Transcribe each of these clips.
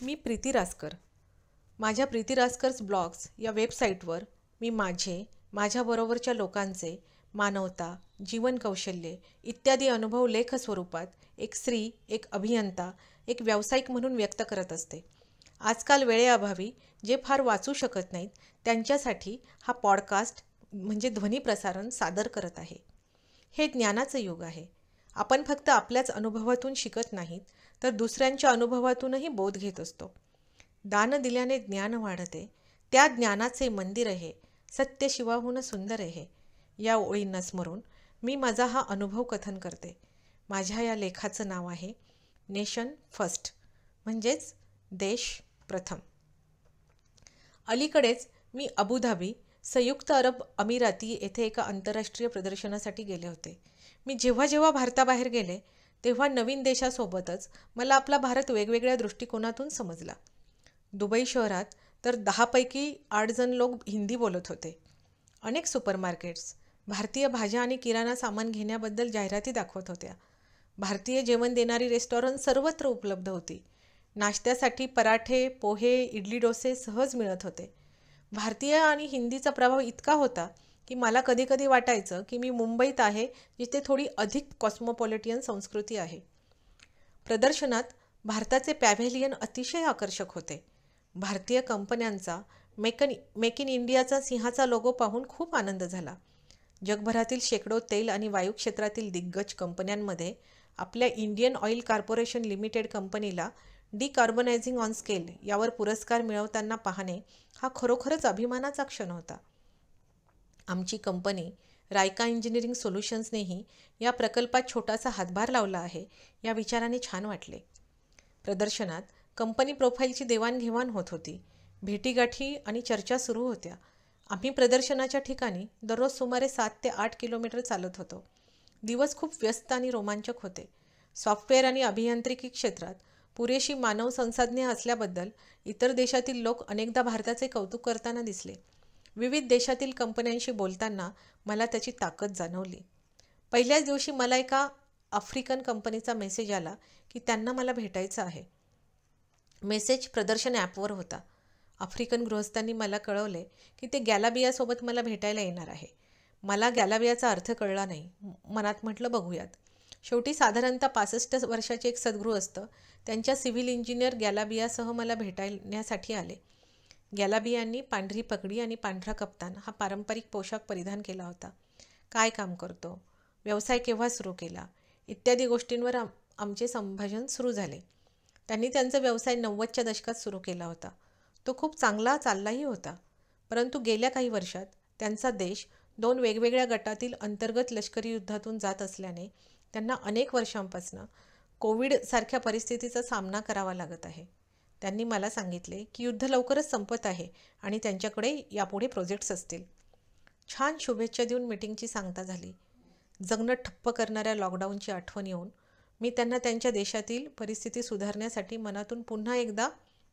मी प्रीती रासकर. माझ्या प्रीती रासकर्स ब्लॉग्स या वेबसाईटवर मी माझ्याबरोबरच्या लोकांचे मानवता, जीवन कौशल्ये इत्यादी अनुभव लेख स्वरूपात एक स्त्री, एक अभियंता, एक व्यावसायिक म्हणून व्यक्त करत असते. आजकाल वेळेअभावी जे फार वाचू शकत नाहीत त्यांच्यासाठी हा पॉडकास्ट म्हणजे ध्वनी प्रसारण सादर करत आहे. हे ज्ञानाचं युग आहे. आपण फक्त आपल्याच अनुभवातून शिकत नाहीत तर दुसऱ्यांच्या अनुभवातूनही बोध घेत असतो. दान दिल्याने ज्ञान वाढते, त्या ज्ञानाचे मंदिर आहे, सत्य शिवाहून सुंदर आहे. या ओळींना स्मरून मी माझा हा अनुभव कथन करते. माझ्या या लेखाचं नाव आहे नेशन फर्स्ट, म्हणजेच देश प्रथम. अलीकडेच मी अबुधाबी, संयुक्त अरब अमिराती येथे एका आंतरराष्ट्रीय प्रदर्शनासाठी गेले होते. मी जेव्हा भारताबाहेर गेले तेव्हा नवीन देशासोबतच मला आपला भारत वेगवेगळ्या दृष्टिकोनातून समजला. दुबई शहरात तर 10 पैकी 8 जण लोक हिंदी बोलत होते. अनेक सुपरमार्केट्स भारतीय भाज्या आणि किराणा सामान घेण्याबद्दल जाहिराती दाखवत होत्या. भारतीय जेवण देणारी रेस्टॉरंट सर्वत्र उपलब्ध होती. नाश्त्यासाठी पराठे, पोहे, इडली, डोसे सहज मिळत होते. भारतीय आणि हिंदीचा प्रभाव इतका होता की मला कधीकधी वाटायचं की मी मुंबईत आहे, जिथे थोडी अधिक कॉस्मोपॉलिटियन संस्कृती आहे. प्रदर्शनात भारताचे पॅव्हेलियन अतिशय आकर्षक होते. भारतीय कंपन्यांचा मेक इन इंडियाचा सिंहाचा लोगो पाहून खूप आनंद झाला. जगभरातील शेकडो तेल आणि वायू क्षेत्रातील दिग्गज कंपन्यांमध्ये आपल्या इंडियन ऑइल कॉर्पोरेशन लिमिटेड कंपनीला डिकार्बनायझिंग ऑन स्केल यावर पुरस्कार मिळवताना पाहणे हा खरोखरच अभिमानाचा क्षण होता. आमची कंपनी रायका इंजिनिअरिंग सोल्युशन्सनेही या प्रकल्पात छोटासा हातभार लावला आहे या विचाराने छान वाटले. प्रदर्शनात कंपनी प्रोफाईलची देवाणघेवाण होत होती. भेटीगाठी आणि चर्चा सुरू होत्या. आम्ही प्रदर्शनाच्या ठिकाणी दररोज सुमारे 7 ते 8 किलोमीटर चालत होतो. दिवस खूप व्यस्त आणि रोमांचक होते. सॉफ्टवेअर आणि अभियांत्रिकी क्षेत्रात पुरेशी मानव संसाधने असल्याबद्दल इतर देशातील लोक अनेकदा भारताचे कौतुक करताना दिसले. विविध देशातील कंपन्यांशी बोलताना मला त्याची ताकद जाणवली. पहिल्याच दिवशी मला एका आफ्रिकन कंपनीचा मेसेज आला की त्यांना मला भेटायचं आहे. मेसेज प्रदर्शन ॲपवर होता. आफ्रिकन गृहस्थांनी मला कळवले की ते गॅलाबियासोबत मला भेटायला येणार आहे. मला गॅलाबियाचा अर्थ कळला नाही. मनात म्हटलं बघूयात. शेवटी साधारणतः 65 वर्षाचे एक सद्गृहस्थ त्यांच्या सिव्हिल इंजिनियर गॅलाबियासह मला भेटण्यासाठी आले. गॅलाबियांनी पांढरी पगडी आणि पांढरा कप्तान हा पारंपरिक पोशाख परिधान केला होता. काय काम करतो, व्यवसाय केव्हा सुरू केला इत्यादी गोष्टींवर आमचे संभाषण सुरू झाले. त्यांनी त्यांचा व्यवसाय 90च्या दशकात सुरू केला होता. तो खूप चांगला चाललाही होता. परंतु गेल्या काही वर्षात त्यांचा देश 2 वेगवेगळ्या गटातील अंतर्गत लष्करी युद्धातून जात असल्याने त्यांना अनेक वर्षांपासून कोविडसारख्या परिस्थितीचा सामना करावा लागत आहे. त्यांनी मला सांगितले की युद्ध लवकरच संपत आहे आणि त्यांच्याकडे यापुढे प्रोजेक्ट्स असतील. छान शुभेच्छा देऊन मीटिंगची सांगता झाली. जगणं ठप्प करणाऱ्या लॉकडाऊनची आठवण येऊन मी त्यांना त्यांच्या देशातील परिस्थिती सुधारण्यासाठी मनातून पुन्हा एकदा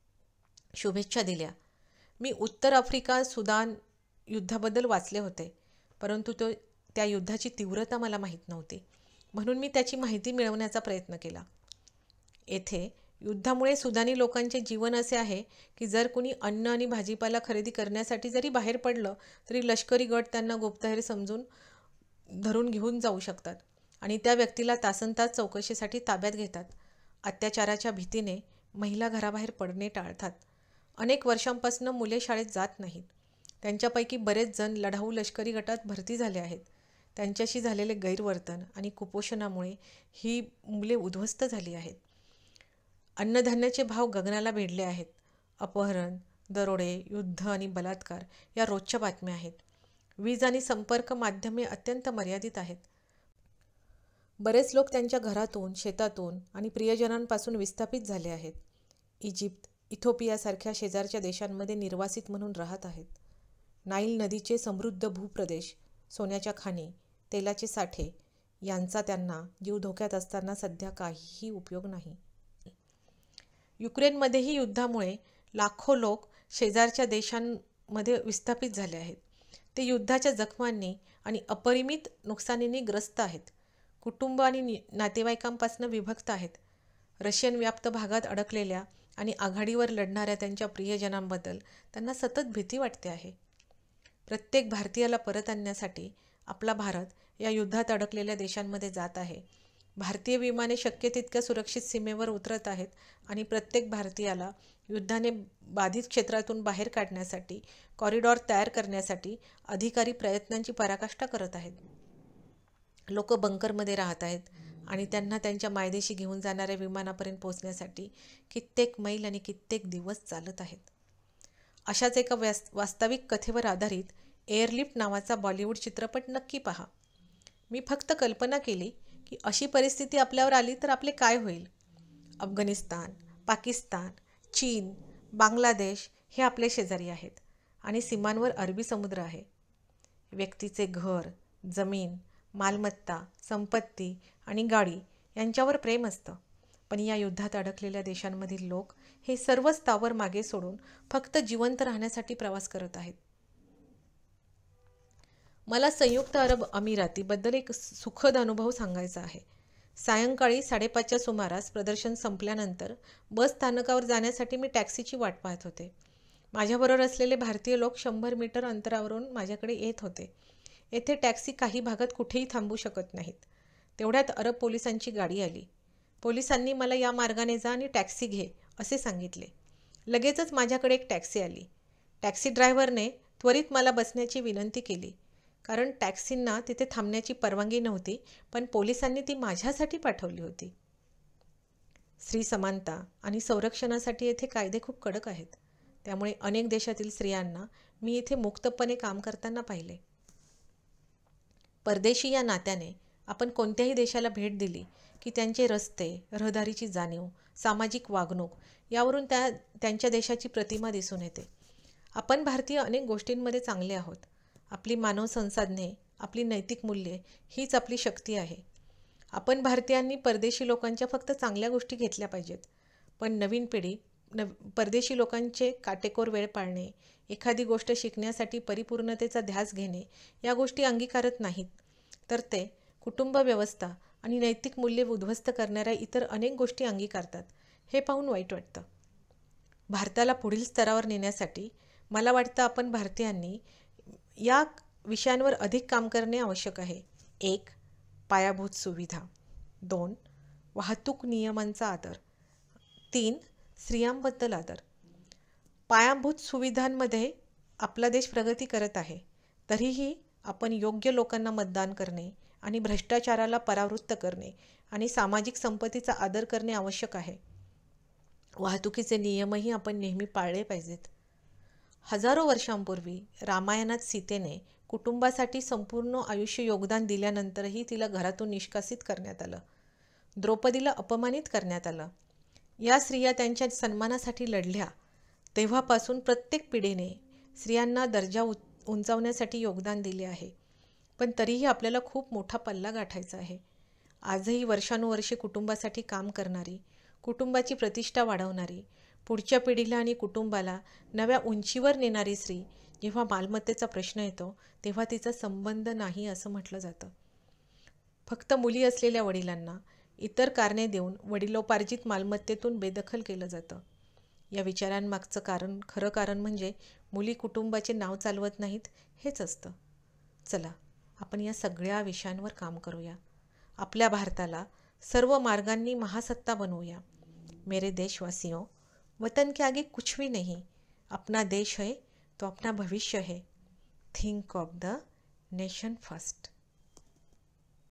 शुभेच्छा दिल्या. मी उत्तर आफ्रिका सुदान युद्धाबद्दल वाचले होते, परंतु त्या युद्धाची तीव्रता मला माहीत नव्हती. म्हणून मी त्याची माहिती मिळवण्याचा प्रयत्न केला. येथे युद्धामुळे सुदानी लोकांचे जीवन असे आहे की जर कुणी अन्न आणि भाजीपाला खरेदी करण्यासाठी जरी बाहेर पडलं तरी लष्करी गट त्यांना गुप्तहेर समजून धरून घेऊन जाऊ शकतात आणि त्या व्यक्तीला तासनतास चौकशीसाठी ताब्यात घेतात. अत्याचाराच्या भीतीने महिला घराबाहेर पडणे टाळतात. अनेक वर्षांपासून मुले शाळेत जात नाहीत. त्यांच्यापैकी बरेच जण लढाऊ लष्करी गटात भरती झाले आहेत. त्यांच्याशी झालेले गैरवर्तन आणि कुपोषणामुळे ही मुले उद्ध्वस्त झाली आहेत. अन्नधान्याचे भाव गगनाला भिडले आहेत. अपहरण, दरोडे, युद्ध आणि बलात्कार या रोजच्या बातम्या आहेत. वीज आणि संपर्क माध्यमे अत्यंत मर्यादित आहेत. बरेच लोक त्यांच्या घरातून, शेतातून आणि प्रियजनांपासून विस्थापित झाले आहेत. इजिप्त, इथिओपियासारख्या शेजारच्या देशांमध्ये निर्वासित म्हणून राहत आहेत. नाईल नदीचे समृद्ध भूप्रदेश, सोन्याच्या खाणी, तेलाचे साठे यांचा त्यांना जीव धोक्यात असताना सध्या काहीही उपयोग नाही. युक्रेनमध्येही युद्धामुळे लाखो लोक शेजारच्या देशांमध्ये विस्थापित झाले आहेत. ते युद्धाच्या जखमांनी आणि अपरिमित नुकसानीने ग्रस्त आहेत. कुटुंब आणि नातेवाईकांपासून विभक्त आहेत. रशियन व्याप्त भागात अडकलेल्या आणि आघाडीवर लढणाऱ्या त्यांच्या प्रियजनांबद्दल त्यांना सतत भीती वाटते आहे. प्रत्येक भारतीयाला परत आणण्यासाठी आपला भारत या युद्धात अडकलेल्या देशांमध्ये जात आहे. भारतीय विमाने शक्य तितक्या सुरक्षित सीमेवर उतरत आहेत आणि प्रत्येक भारतीयाला युद्धाने बाधित क्षेत्रातून बाहेर काढण्यासाठी कॉरिडॉर तयार करण्यासाठी अधिकारी प्रयत्नांची पराकाष्ठा करत आहेत. लोक बंकरमध्ये राहत आहेत आणि त्यांना त्यांच्या मायदेशी घेऊन जाणाऱ्या विमानापर्यंत पोहोचण्यासाठी कित्येक मैल आणि कित्येक दिवस चालत आहेत. अशाच एका वास्तविक कथेवर आधारित एअरलिफ्ट नावाचा बॉलिवूड चित्रपट नक्की पहा. मी फक्त कल्पना केली की अशी परिस्थिती आपल्यावर आली तर आपले काय होईल. अफगाणिस्तान, पाकिस्तान, चीन, बांगलादेश हे आपले शेजारी आहेत आणि सीमांवर अरबी समुद्र आहे. व्यक्तीचे घर, जमीन, मालमत्ता, संपत्ती आणि गाडी यांच्यावर प्रेम असतं. पण या युद्धात अडकलेल्या देशांमधील लोक हे सर्व स्थावर मागे सोडून फक्त जिवंत राहण्यासाठी प्रवास करत आहेत. मला संयुक्त अरब अमिरातीबद्दल एक सुखद अनुभव सांगायचा आहे. सायंकाळी 5:30च्या सुमारास प्रदर्शन संपल्यानंतर बस स्थानकावर जाण्यासाठी मी टॅक्सीची वाट पाहत होते. माझ्याबरोबर असलेले भारतीय लोक 100 मीटर अंतरावरून माझ्याकडे येत होते. येथे टॅक्सी काही भागात कुठेही थांबू शकत नाहीत. तेवढ्यात अरब पोलिसांची गाडी आली. पोलिसांनी मला या मार्गाने जा आणि टॅक्सी घे असे सांगितले. लगेचच माझ्याकडे एक टॅक्सी आली. टॅक्सी ड्रायव्हरने त्वरित मला बसण्याची विनंती केली, कारण टॅक्सींना तिथे थांबण्याची परवानगी नव्हती, पण पोलिसांनी ती माझ्यासाठी पाठवली होती. स्त्री समानता आणि संरक्षणासाठी येथे कायदे खूप कडक आहेत. त्यामुळे अनेक देशातील स्त्रियांना मी इथे मुक्तपणे काम करताना पाहिले. परदेशी या नात्याने आपण कोणत्याही देशाला भेट दिली की त्यांचे रस्ते, रहदारीची जाणीव, सामाजिक वागणूक यावरून त्यांच्या देशाची प्रतिमा दिसून येते. आपण भारतीय अनेक गोष्टींमध्ये चांगले आहोत. आपली मानव संसाधने, आपली नैतिक मूल्ये हीच आपली शक्ती आहे. आपण भारतीयांनी परदेशी लोकांच्या फक्त चांगल्या गोष्टी घेतल्या पाहिजेत. पण नवीन पिढी परदेशी लोकांचे काटेकोर वेळ पाळणे, एखादी गोष्ट शिकण्यासाठी परिपूर्णतेचा ध्यास घेणे या गोष्टी अंगीकारत नाहीत, तर ते कुटुंब व्यवस्था आणि नैतिक मूल्ये उद्ध्वस्त करणाऱ्या इतर अनेक गोष्टी अंगीकारतात. हे पाहून वाईट वाटतं. भारताला पुढील स्तरावर नेण्यासाठी मला वाटतं आपण भारतीयांनी या विषयांवर अधिक काम करणे आवश्यक आहे. 1. पायाभूत सुविधा. 2. वाहतूक नियमांचा आदर. 3. स्त्रियांबद्दल आदर. पायाभूत सुविधांमध्ये आपला देश प्रगती करत आहे. तरीही आपण योग्य लोकांना मतदान करणे आणि भ्रष्टाचाराला परावृत्त करणे आणि सामाजिक संपत्तीचा आदर करणे आवश्यक आहे. वाहतुकीचे नियमही आपण नेहमी पाळले पाहिजेत. हजारो वर्षांपूर्वी रामायणात सीतेने कुटुंबासाठी संपूर्ण आयुष्य योगदान दिल्यानंतरही तिला घरातून निष्कासित करण्यात आलं. द्रौपदीला अपमानित करण्यात आलं. या स्त्रिया त्यांच्या सन्मानासाठी लढल्या. तेव्हापासून प्रत्येक पिढीने स्त्रियांना दर्जा उंचावण्यासाठी योगदान दिले आहे. पण तरीही आपल्याला खूप मोठा पल्ला गाठायचा आहे. आजही वर्षानुवर्षे कुटुंबासाठी काम करणारी, कुटुंबाची प्रतिष्ठा वाढवणारी, पुढच्या पिढीला आणि कुटुंबाला नव्या उंचीवर नेणारी स्त्री जेव्हा मालमत्तेचा प्रश्न येतो तेव्हा तिचा संबंध नाही असं म्हटलं जातं. फक्त मुली असलेल्या वडिलांना इतर कारणे देऊन वडिलोपार्जित मालमत्तेतून बेदखल केलं जातं. या विचारांमागचं खरं कारण म्हणजे मुली कुटुंबाचे नाव चालवत नाहीत हेच असतं. चला, आपण या सगळ्या विषयांवर काम करूया. आपल्या भारताला सर्व मार्गांनी महासत्ता बनवूया. मेरे देशवासियों, वतन के आगे कुछ भी नहीं. अपना देश है तो अपना भविष्य है. Think of the nation first.